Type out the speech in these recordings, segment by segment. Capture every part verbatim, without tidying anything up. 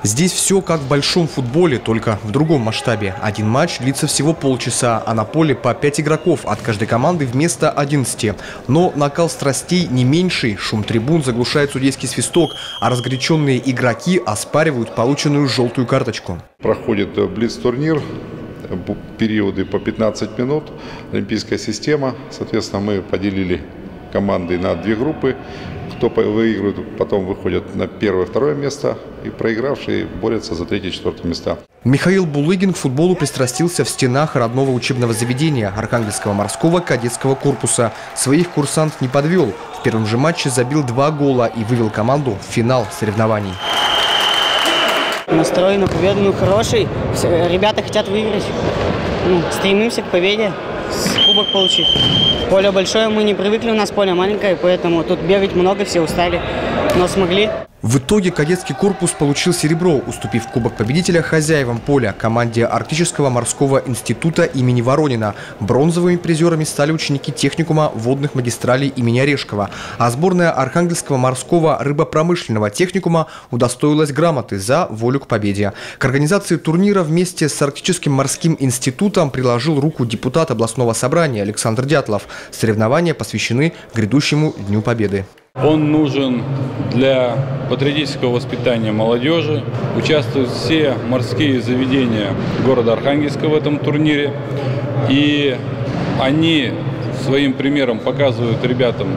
Здесь все как в большом футболе, только в другом масштабе. Один матч длится всего полчаса, а на поле по пять игроков от каждой команды вместо одиннадцати. Но накал страстей не меньший. Шум трибун заглушает судейский свисток, а разгоряченные игроки оспаривают полученную желтую карточку. Проходит блиц-турнир, периоды по пятнадцать минут, олимпийская система. Соответственно, мы поделили команды на две группы. Кто выигрывает, потом выходят на первое, второе место, и проигравшие борются за третье, четвертое места. Михаил Булыгин к футболу пристрастился в стенах родного учебного заведения Архангельского морского кадетского корпуса. Своих курсант не подвел. В первом же матче забил два гола и вывел команду в финал соревнований. Настрой на победу ну, хороший. Ребята хотят выиграть. Ну, стремимся к победе. Кубок получить. Поле большое, мы не привыкли, у нас поле маленькое, поэтому тут бегать много, все устали, но смогли. В итоге кадетский корпус получил серебро, уступив кубок победителя хозяевам поля, команде Арктического морского института имени Воронина. Бронзовыми призерами стали ученики техникума водных магистралей имени Орешкова. А сборная Архангельского морского рыбопромышленного техникума удостоилась грамоты за волю к победе. К организации турнира вместе с Арктическим морским институтом приложил руку депутат областного собрания Александр Дятлов. Соревнования посвящены грядущему Дню Победы. Он нужен для патриотического воспитания молодежи. Участвуют все морские заведения города Архангельска в этом турнире. И они своим примером показывают ребятам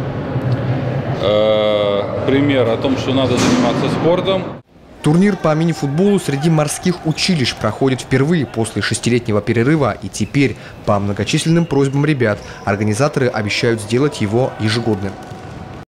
э, пример о том, что надо заниматься спортом. Турнир по мини-футболу среди морских училищ проходит впервые после шестилетнего перерыва. И теперь, по многочисленным просьбам ребят, организаторы обещают сделать его ежегодным.